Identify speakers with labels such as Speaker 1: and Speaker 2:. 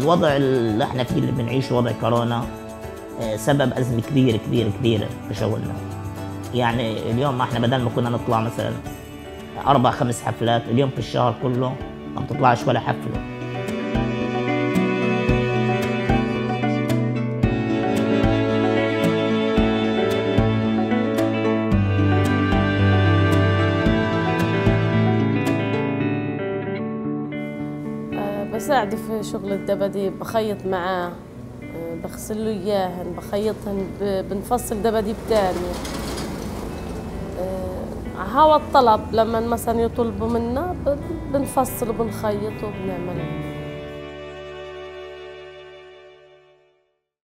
Speaker 1: الوضع اللي احنا فيه اللي بنعيشه وضع كورونا سبب أزمة كبيرة كبيرة كبيرة في شغلنا. يعني اليوم احنا بدل ما كنا نطلع مثلا 4 5 حفلات، اليوم في الشهر كله ما بتطلعش ولا حفلة.
Speaker 2: بساعده في شغل الدباديب، بخيط معاه، بغسل له اياهن، بخيطهن، بنفصل دباديب تانية. هوا الطلب لما مثلا يطلبوا منا بنفصل وبنخيط وبنعمل.